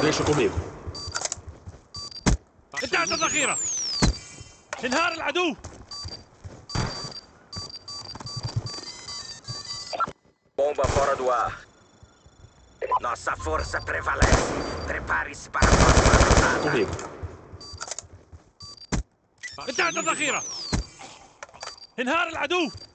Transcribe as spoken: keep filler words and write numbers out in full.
Deixa comigo. انتهت الذخيرة. انهار العدو. Bomba fora do ar. Nossa força prevalece. Prepare-se para a próxima rodada. Comigo. انتهت الذخيرة. انهار العدو.